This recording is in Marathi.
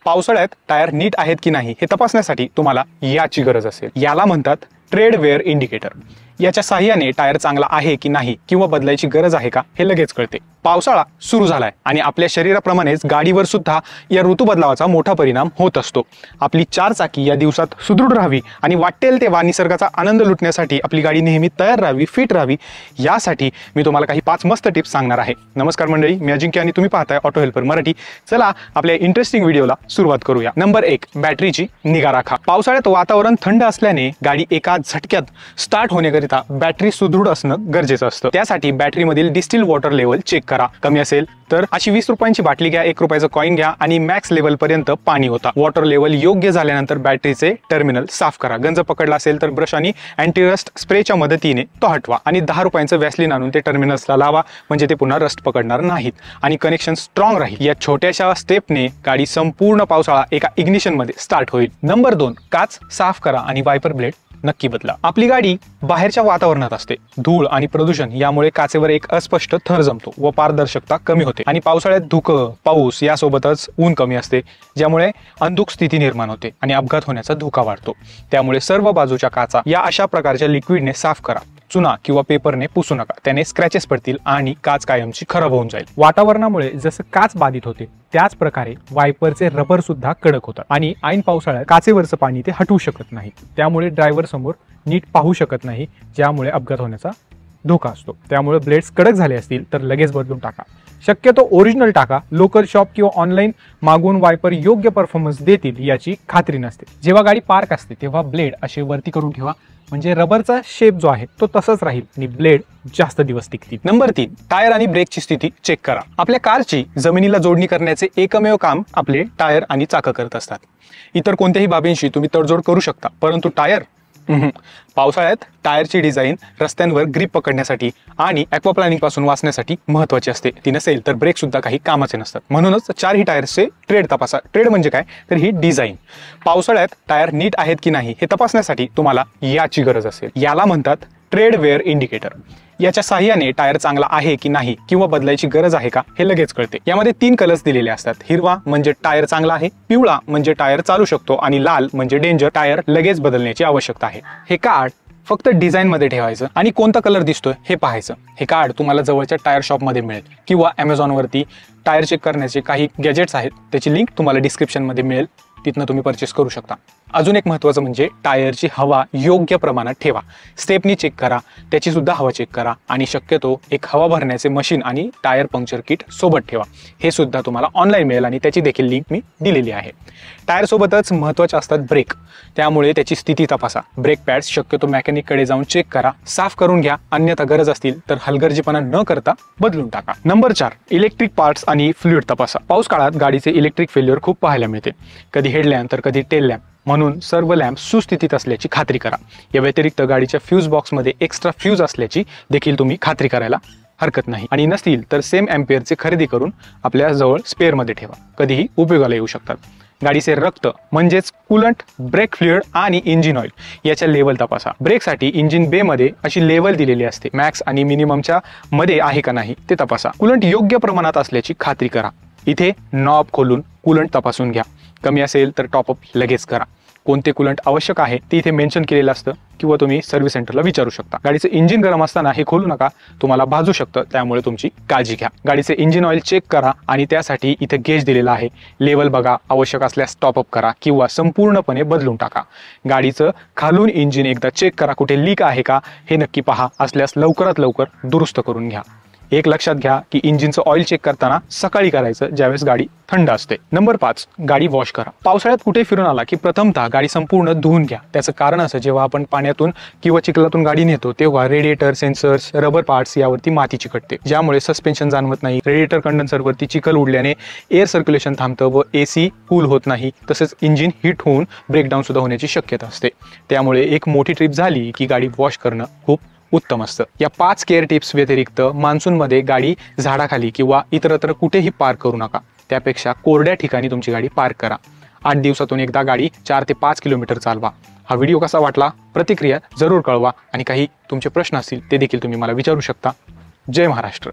पावसाळ्यात टायर नीट आहेत की नाही हे तपासण्यासाठी तुम्हाला याची गरज असेल। याला म्हणतात ट्रेड वेअर इंडिकेटर। याच्या साहाय्याने टायर चांगला आहे की नाही किंवा बदलायची गरज आहे का हे लगेच कळते। पावसाळा सुरू झालाय आणि आपल्या शरीराप्रमाणेच गाडीवर सुद्धा या ऋतू बदलावाचा मोठा परिणाम होत असतो। आपली चार चाकी या दिवसात सुदृढ राहावी आणि वाटेल तेव्हा निसर्गाचा आनंद लुटण्यासाठी आपली गाडी नेहमी तयार राहावी, फिट राहावी, यासाठी मी तुम्हाला काही 5 मस्त टिप्स सांगणार आहे। नमस्कार मंडळी, मी अजिंक्य आणि तुम्ही पाहताय ऑटो हेल्पर मराठी। चला आपल्या इंटरेस्टिंग व्हिडिओला सुरुवात करूया। नंबर 1, बॅटरीची निगा राखा। पावसाळ्यात वातावरण थंड असल्याने गाडी एका झटक्यात स्टार्ट होण्याकरिता बॅटरी सुदृढ असणं गरजेचं असतं। त्यासाठी बॅटरीमधील डिस्टिल वॉटर लेवल चेक करा। कमी असेल तर अशी 20 रुपयांची बाटली घ्या, 1 रुपयाचं कॉइन घ्या आणि मॅक्स लेवल पर्यंत पाणी होता। वॉटर लेवल योग्य झाल्यानंतर बॅटरीचे टर्मिनल साफ करा। गंज पकडला असेल तर ब्रश आणि अँटी रस्ट स्प्रेच्या मदतीने तो हटवा आणि 10 रुपयांचं वॅसलीन आणून ते टर्मिनल्सला लावा, म्हणजे ते पुन्हा रस्ट पकडणार नाहीत आणि कनेक्शन स्ट्रॉंग राहील। या छोट्याशा स्टेपने गाडी संपूर्ण पावसाळा एका इग्निशन मध्ये स्टार्ट होईल। नंबर 2, काच साफ करा आणि वायपर ब्लेड नक्की बदला। आपली गाडी बाहेरच्या वातावरणात असते। धूळ आणि प्रदूषण यामुळे काचेवर एक अस्पष्ट थर जमतो व पारदर्शकता कमी होते आणि पावसाळ्यात धुकं, पाऊस यासोबतच ऊन कमी असते, ज्यामुळे अंधुक स्थिती निर्माण होते आणि अपघात होण्याचा धोका वाढतो। त्यामुळे सर्व बाजूच्या काचा या अशा प्रकारच्या लिक्विडने साफ करा। चुना किंवा पेपरने पुसू नका, त्याने स्क्रॅचेस पडतील आणि काच कायमची खराब होऊन जाईल। वातावरणामुळे जसं काच बाधित होते त्याच प्रकारे वायपरचे रबर सुद्धा कडक होतात आणि ऐन पावसाळ्यात काचेवरचं पाणी ते हटवू शकत नाही, त्यामुळे ड्रायव्हर समोर नीट पाहू शकत नाही, ज्यामुळे अपघात होण्याचा धोका असतो। त्यामुळे ब्लेड्स कडक झाले असतील तर लगेच बदलून टाका। शक्यतो ओरिजिनल टाका। लोकल शॉप किंवा ऑनलाईन मागून वायपर योग्य परफॉर्मन्स देतील याची खात्री नसते। जेव्हा गाडी पार्क असते तेव्हा ब्लेड असे वरती करून ठेवा, म्हणजे रबरचा शेप जो आहे तो तसाच राहील आणि ब्लेड जास्त दिवस टिकतील। नंबर 3, टायर आणि ब्रेकची स्थिती चेक करा। आपल्या कारची जमिनीला जोडणी करण्याचे एकमेव काम आपले टायर आणि चाकं करत असतात। इतर कोणत्याही बाबींशी तुम्ही तडजोड करू शकता, परंतु टायर पावसाळ्यात टायरची डिझाईन रस्त्यांवर ग्रिप पकडण्यासाठी आणि ॲक्वाप्लानिंग पासून वाचण्यासाठी महत्त्वाची असते। ती नसेल तर ब्रेक सुद्धा काही कामाचे नसतात। म्हणूनच 4ही टायर्सचे ट्रेड तपासा। ट्रेड म्हणजे काय तर ही डिझाईन। पावसाळ्यात टायर नीट आहेत की नाही हे तपासण्यासाठी तुम्हाला याची गरज असेल। याला म्हणतात ट्रेड वेअर इंडिकेटर। याच्या साहाय्याने टायर चांगला आहे की नाही किंवा बदलायची गरज आहे का हे लगेच कळते। यामध्ये 3 कलर्स दिलेले असतात। हिरवा म्हणजे टायर चांगला आहे, पिवळा म्हणजे टायर चालू शकतो आणि लाल म्हणजे डेंजर, टायर लगेच बदलण्याची आवश्यकता आहे। हे कार्ड फक्त डिझाईन मध्ये ठेवायचं आणि कोणता कलर दिसतोय हे पाहायचं। हे कार्ड तुम्हाला जवळच्या टायर शॉप मध्ये मिळेल किंवा Amazon वरती टायर चेक करण्याचे काही गॅजेट्स आहेत, त्याची लिंक तुम्हाला डिस्क्रिप्शन मध्ये मिळेल, तिथनं तुम्ही परचेस करू शकता। अजून एक महत्त्वाचं म्हणजे टायरची हवा योग्य प्रमाणात ठेवा। स्टेपनी चेक करा, त्याची सुद्धा हवा चेक करा आणि शक्यतो एक हवा भरण्याचे मशीन आणि टायर पंक्चर किट सोबत ठेवा। हे सुद्धा तुम्हाला ऑनलाईन मिळेल आणि त्याची देखील लिंक मी दिलेली आहे। टायर सोबतच महत्त्वाचे असतात ब्रेक, त्यामुळे त्याची स्थिती तपासा। ब्रेक पॅड्स शक्यतो मेकॅनिककडे जाऊन चेक करा, साफ करून घ्या, अन्यथा गरज असतील तर हलगर्जीपणा न करता बदलून टाका। नंबर 4, इलेक्ट्रिक पार्ट्स आणि फ्लुइड तपासा। पाऊस काळात गाडीचे इलेक्ट्रिक फेल्युअर खूप पाहायला मिळते, कधी हेडलॅम्प तर कधी टेल लॅम्प, म्हणून सर्व लॅम्प सुस्थितीत असल्याची खात्री करा। या व्यतिरिक्त गाडीच्या फ्यूज बॉक्समध्ये एक्स्ट्रा फ्यूज असल्याची देखील तुम्ही खात्री करायला हरकत नाही आणि नसतील तर सेम एम्पियरचे खरेदी करून आपल्या जवळ स्पेअरमध्ये ठेवा, कधीही उपयोगाला येऊ शकतात। गाडीचे रक्त म्हणजेच कूलंट, ब्रेक फ्लुइड आणि इंजिन ऑइल याच्या लेवल तपासा। ब्रेकसाठी इंजिन बे मध्ये अशी लेवल दिलेली असते, मॅक्स आणि मिनिममच्या मध्ये आहे का नाही ते तपासा। कूलंट योग्य प्रमाणात असल्याची खात्री करा। इथे नॉब खोलून कूलंट तपासून घ्या, कमी असेल तर टॉपअप लगेच करा। कोणते कूलंट आवश्यक आहे ते इथे मेन्शन केलेलं असतं किंवा तुम्ही सर्व्हिस सेंटरला विचारू शकता। गाडीचे इंजिन गरम असताना हे खोलू नका, तुम्हाला भाजू शकतं, त्यामुळे तुमची काळजी घ्या। गाडीचे इंजिन ऑइल चेक करा आणि त्यासाठी इथे गेज दिलेला आहे, लेवल बघा, आवश्यक असल्यास टॉपअप करा किंवा संपूर्णपणे बदलून टाका। गाडीचं खालून इंजिन एकदा चेक करा, कुठे लीक आहे का हे नक्की पहा, असल्यास लवकरात लवकर दुरुस्त करून घ्या। एक लक्षात घ्या की इंजिनचं ऑइल चेक करताना सकाळी करायचं, ज्यावेळेस गाडी थंड असते। नंबर 5, गाडी वॉश करा। पावसाळ्यात कुठे फिरून आला की प्रथमतः गाडी संपूर्ण धुवून घ्या। त्याचं कारण असं, जेव्हा आपण पाण्यातून किंवा चिखलातून गाडी नेतो तेव्हा रेडिएटर, सेन्सर्स, रबर पार्ट्स यावरती माती चिकटते, ज्यामुळे सस्पेन्शन जाणवत नाही। रेडिएटर कंडेन्सरवरती चिखल उडल्याने एअर सर्क्युलेशन थांबतं व AC कूल होत नाही, तसेच इंजिन हीट होऊन ब्रेकडाऊन सुद्धा होण्याची शक्यता असते। त्यामुळे एक मोठी ट्रिप झाली की गाडी वॉश करणं खूप उत्तम असतं। या 5 केअर टिप्स व्यतिरिक्त मान्सूनमध्ये गाडी झाडाखाली किंवा इतरत्र कुठेही पार्क करू नका, त्यापेक्षा कोरड्या ठिकाणी तुमची गाडी पार्क करा। 8 दिवसातून एकदा गाडी 4 ते 5 किलोमीटर चालवा। हा व्हिडिओ कसा वाटला प्रतिक्रिया जरूर कळवा आणि काही तुमचे प्रश्न असतील ते देखील तुम्ही मला विचारू शकता। जय महाराष्ट्र।